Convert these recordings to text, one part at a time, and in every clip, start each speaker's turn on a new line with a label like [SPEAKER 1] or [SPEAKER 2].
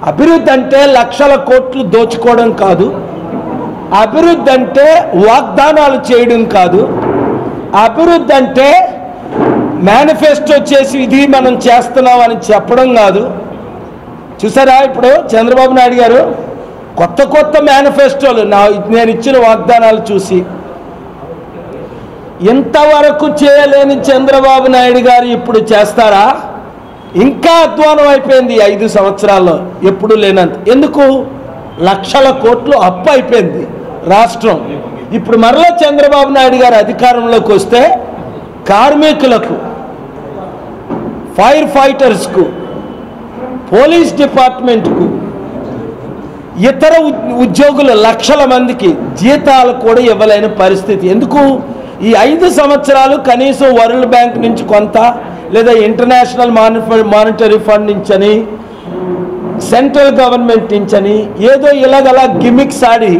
[SPEAKER 1] అభివృద్ధి అంటే లక్షల కోట్లు దోచుకోవడం కాదు, అభివృద్ధి అంటే వాగ్దానాలు చేయడం కాదు, అభివృద్ధి అంటే మేనిఫెస్టో చేసి ఇది మనం చేస్తున్నామని చెప్పడం కాదు. చూసారా ఇప్పుడు చంద్రబాబు నాయుడు గారు కొత్త కొత్త మేనిఫెస్టోలు నేను ఇచ్చిన వాగ్దానాలు చూసి ఇంతవరకు చేయలేని చంద్రబాబు నాయుడు గారు ఇప్పుడు చేస్తారా? ఇంకా అధ్వానం అయిపోయింది 5 సంవత్సరాల్లో ఎప్పుడు లేనంత. ఎందుకు? లక్షల కోట్లు అప్పు అయిపోయింది రాష్ట్రం. ఇప్పుడు మరలా చంద్రబాబు నాయుడు గారు అధికారంలోకి వస్తే కార్మికులకు, ఫైర్ ఫైటర్స్కు, పోలీస్ డిపార్ట్మెంట్కు, ఇతర ఉద్యోగులు లక్షల మందికి జీతాలు కూడా ఇవ్వలేని పరిస్థితి. ఎందుకు? ఈ 5 సంవత్సరాలు కనీసం వరల్డ్ బ్యాంక్ నుంచి కొంత, లేదా ఇంటర్నేషనల్ మానిటరీ ఫండ్ నుంచని, సెంట్రల్ గవర్నమెంట్ నుంచని ఏదో ఇలాగలా గిమిక్స్ ఆడి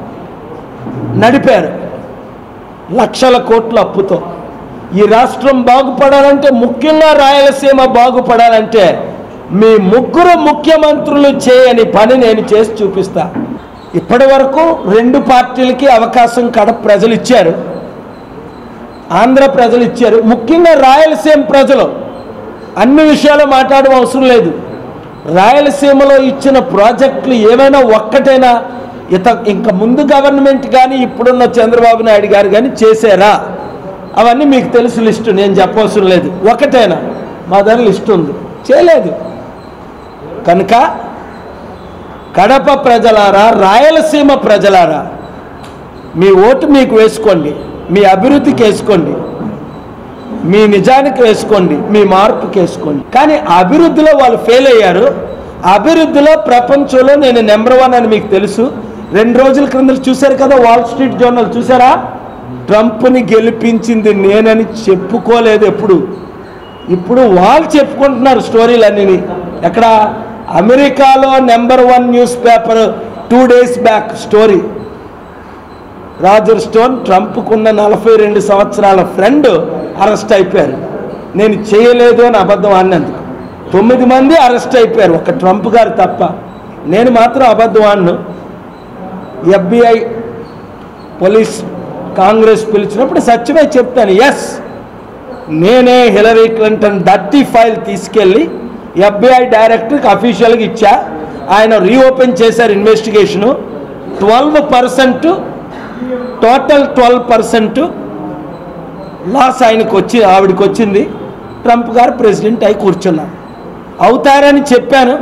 [SPEAKER 1] నడిపారు లక్షల కోట్ల అప్పుతో. ఈ రాష్ట్రం బాగుపడాలంటే, ముఖ్యంగా రాయలసీమ బాగుపడాలంటే మీ ముగ్గురు ముఖ్యమంత్రులు చేయని పని నేను చేసి చూపిస్తా. ఇప్పటి వరకు 2 పార్టీలకి అవకాశం కడప ప్రజలు ఇచ్చారు, ఆంధ్ర ప్రజలు ఇచ్చారు. ముఖ్యంగా రాయలసీమ ప్రజలు అన్ని విషయాలు మాట్లాడడం అవసరం లేదు. రాయలసీమలో ఇచ్చిన ప్రాజెక్టులు ఏమైనా ఒక్కటైనా ఇంకా ముందు గవర్నమెంట్ కానీ ఇప్పుడున్న చంద్రబాబు నాయుడు గారు కానీ చేశారా? అవన్నీ మీకు తెలుసు, లిస్టు నేను చెప్పవసరం లేదు. ఒకటైనా మా దగ్గర లిస్టు ఉంది, చేయలేదు. కనుక కడప ప్రజలారా, రాయలసీమ ప్రజలారా, మీ ఓటు మీకు వేసుకోండి, మీ అభివృద్ధికి వేసుకోండి, మీ నిజానికి వేసుకోండి, మీ మార్పుకి వేసుకోండి. కానీ అభివృద్ధిలో వాళ్ళు ఫెయిల్ అయ్యారు. అభివృద్ధిలో ప్రపంచంలో నేను నెంబర్ 1 అని మీకు తెలుసు. 2 రోజుల క్రింద చూశారు కదా, వాల్ స్ట్రీట్ జర్నల్ చూసారా? ట్రంప్ని గెలిపించింది నేనని చెప్పుకోలేదు ఎప్పుడు. ఇప్పుడు వాళ్ళు చెప్పుకుంటున్నారు స్టోరీలన్నీ. ఎక్కడ? అమెరికాలో number 1 news paper 2 days back story. Roger Stone ట్రంప్కున్న 42 సంవత్సరాల ఫ్రెండ్ అరెస్ట్ అయిపోయారు. నేను చేయలేదు అని అబద్ధం అన్నందుకు 9 మంది అరెస్ట్ అయిపోయారు, ఒక ట్రంప్ గారు తప్ప. నేను మాత్రం అబద్ధం అన్ను. FBI పోలీస్ కాంగ్రెస్ పిలిచినప్పుడు సత్యమే చెప్తాను. ఎస్, నేనే హిలరీ క్లింటన్ డర్టీ ఫైల్ తీసుకెళ్ళి FBI డైరెక్టర్కి అఫీషియల్గా ఇచ్చా. ఆయన రీఓపెన్ చేశారు ఇన్వెస్టిగేషను. 12% టోటల్ 12% లాస్ ఆయనకు ఆవిడకి వచ్చింది. ట్రంప్ గారు ప్రెసిడెంట్ అయి కూర్చున్నారు. అవుతారని చెప్పాను.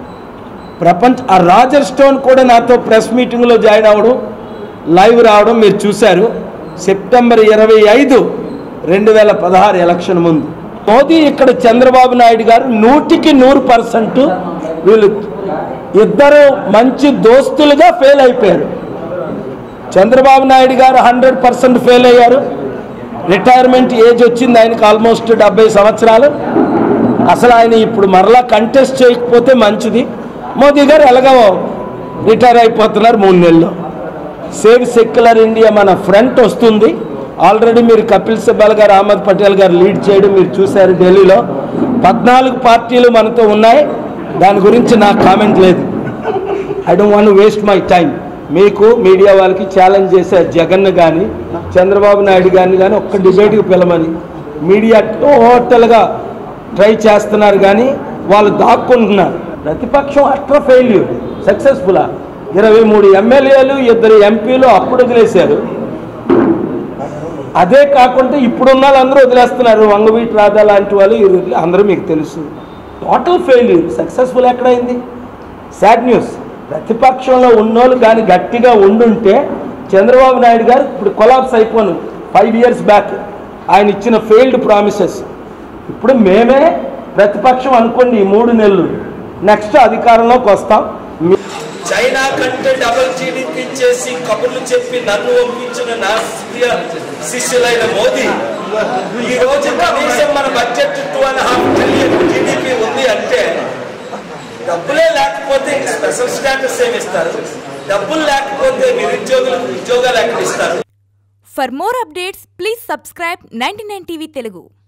[SPEAKER 1] ఆ రాజర్ స్టోన్ కూడా నాతో ప్రెస్ మీటింగ్లో జాయిన్ అవ్వడం, లైవ్ రావడం మీరు చూశారు. సెప్టెంబర్ 25, 2016 ఎలక్షన్ ముందు మోదీ ఇక్కడ చంద్రబాబు నాయుడు గారు 100కి 100% వీళ్ళు ఇద్దరు మంచి దోస్తులుగా ఫెయిల్ అయిపోయారు. చంద్రబాబు నాయుడు గారు 100% ఫెయిల్ అయ్యారు. రిటైర్మెంట్ ఏజ్ వచ్చింది ఆయనకు, ఆల్మోస్ట్ 70 సంవత్సరాలు. అసలు ఆయన ఇప్పుడు మరలా కంటెస్ట్ చేయకపోతే మంచిది. మోదీ గారు ఎలాగో రిటైర్ అయిపోతున్నారు 3 నెలల్లో. సేవ్ సెక్యులర్ ఇండియా మన ఫ్రంట్ వస్తుంది. ఆల్రెడీ మీరు కపిల్ సిబ్బల్ గారు, అహ్మద్ పటేల్ గారు లీడ్ చేయడం మీరు చూశారు. ఢిల్లీలో 14 పార్టీలు మనతో ఉన్నాయి. దాని గురించి నాకు కామెంట్ లేదు. I don't want to waste my time. మీకు మీడియా వాళ్ళకి ఛాలెంజ్ చేశారు, జగన్ కానీ చంద్రబాబు నాయుడు గారిని కానీ ఒక్క డిబేట్కి పిలమని. మీడియా టోటల్గా ట్రై చేస్తున్నారు కానీ వాళ్ళు దాక్కుంటున్నారు. ప్రతిపక్షం అట్లా ఫెయిల్యూర్, సక్సెస్ఫుల్లా 23 ఎమ్మెల్యేలు 2 ఎంపీలు అప్పుడు వదిలేశారు. అదే కాకుండా ఇప్పుడున్న వాళ్ళందరూ వదిలేస్తున్నారు. వంగవీటి రాధా లాంటి వాళ్ళు అందరూ మీకు తెలుసు. Total failure. సక్సెస్ఫుల్ ఎక్కడైంది? Sad news. ప్రతిపక్షంలో ఉన్నోళ్ళు కానీ గట్టిగా ఉండుంటే చంద్రబాబు నాయుడు గారు ఇప్పుడు కొలాప్స్ అయిపోను. 5 years బ్యాక్ ఆయన ఇచ్చిన ఫెయిల్డ్ ప్రామిసెస్. ఇప్పుడు మేమే ప్రతిపక్షం అనుకోండి ఈ 3 నెలలు, నెక్స్ట్ అధికారంలోకి వస్తాం. చైనా కంటే డబుల్ జీడీపీ చేసి కబుర్లు చెప్పి నన్ను పంపించిన నా శిష్యులైన మోదీ ఈ రోజు కనీసం మన బడ్జెట్ 2.5 ట్రిలియన్ జీడీపీ ఉంది అంటే డబ్బులే లేకపోతే స్పెషల్ స్టేటస్ ఏమి ఇస్తారు? డబ్బులు లేకపోతే నిరుద్యోగులకు ఉద్యోగాలు ఎక్కడ ఇస్తారు?
[SPEAKER 2] For more updates, please subscribe 99 TV Telugu.